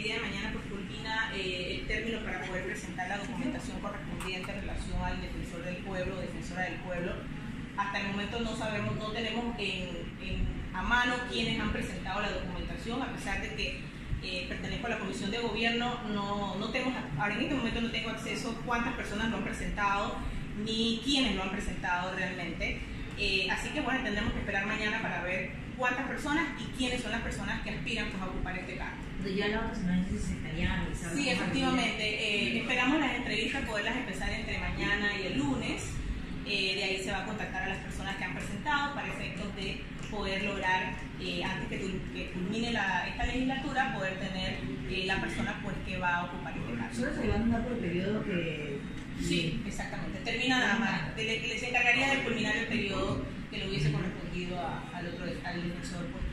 día de mañana pues culmina el término para poder presentar la documentación correspondiente en relación al defensor del pueblo o defensora del pueblo. Hasta el momento no sabemos, no tenemos a mano quienes han presentado la documentación, a pesar de que pertenezco a la Comisión de Gobierno, no tenemos, ahora en este momento no tengo acceso a cuántas personas lo han presentado, ni quiénes lo han presentado realmente. Así que bueno, tendremos que esperar mañana para ver cuántas personas y quiénes son las personas que aspiran pues, a ocupar este cargo. Ya la otra semana se estaría analizando. Sí, efectivamente. Esperamos las entrevistas poderlas empezar entre mañana y el lunes. De ahí se va a contactar a las personas que han presentado para efectos de poder lograr, antes que culmine esta legislatura, poder tener la persona pues, que va a ocupar este cargo. ¿Solo se va a mandar por el periodo que...? Sí, exactamente. Termina nada más. Les encargaría de culminar el periodo que le hubiese correspondido al defensor.